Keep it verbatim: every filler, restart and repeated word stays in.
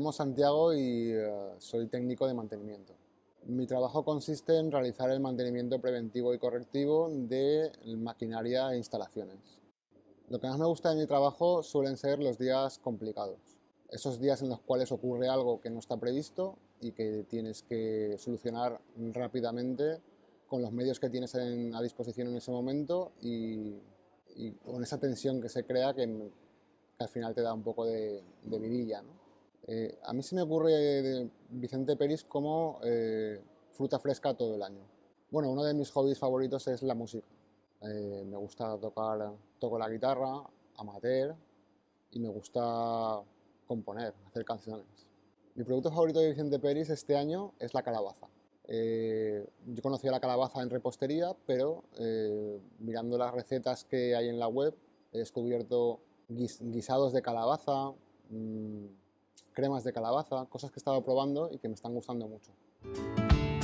llamo Santiago y eh, soy técnico de mantenimiento. Mi trabajo consiste en realizar el mantenimiento preventivo y correctivo de maquinaria e instalaciones. Lo que más me gusta de mi trabajo suelen ser los días complicados. Esos días en los cuales ocurre algo que no está previsto y que tienes que solucionar rápidamente con los medios que tienes en- a disposición en ese momento y, y con esa tensión que se crea que, que al final te da un poco de, de vidilla, ¿no? Eh, a mí se me ocurre de Vicente Peris como eh, fruta fresca todo el año. Bueno, uno de mis hobbies favoritos es la música. Eh, me gusta tocar, toco la guitarra, amateur, y me gusta componer, hacer canciones. Mi producto favorito de Vicente Peris este año es la calabaza. Eh, yo conocía la calabaza en repostería, pero eh, mirando las recetas que hay en la web he descubierto guis guisados de calabaza, mmm, cremas de calabaza, cosas que he estado probando y que me están gustando mucho.